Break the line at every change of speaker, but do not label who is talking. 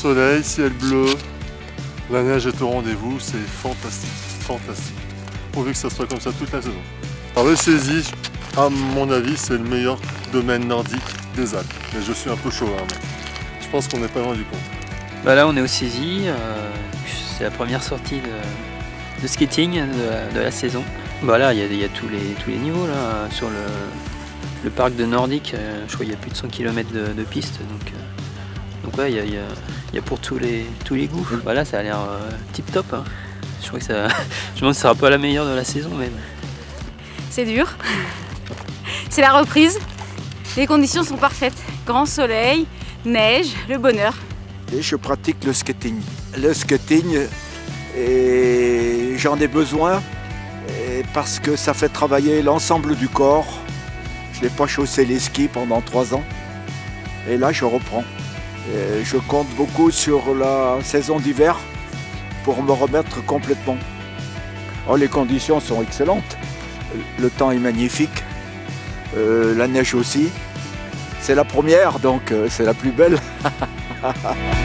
soleil, ciel bleu, la neige est au rendez-vous, c'est fantastique, fantastique. Pourvu que ça soit comme ça toute la saison. Alors le Cézit, à mon avis, c'est le meilleur domaine nordique des Alpes. Mais je suis un peu chaud, hein, mais je pense qu'on n'est pas loin du compte.
Bah là on est au Cézit, c'est la première sortie de skating de la saison. Bah là il y a tous les niveaux là, sur le parc de Nordique, je crois qu'il y a plus de 100 km de piste, donc ouais, il y a pour tous les goûts. Voilà, ça a l'air tip top, hein. Je crois que ça, je me demande si ça sera pas la meilleure de la saison même.
C'est dur, c'est la reprise, les conditions sont parfaites, grand soleil, neige, le bonheur.
Et je pratique le skating. Le skating, j'en ai besoin parce que ça fait travailler l'ensemble du corps. Je n'ai pas chaussé les skis pendant 3 ans et là je reprends. Et je compte beaucoup sur la saison d'hiver pour me remettre complètement. Oh, les conditions sont excellentes, le temps est magnifique, la neige aussi. C'est la première donc c'est la plus belle.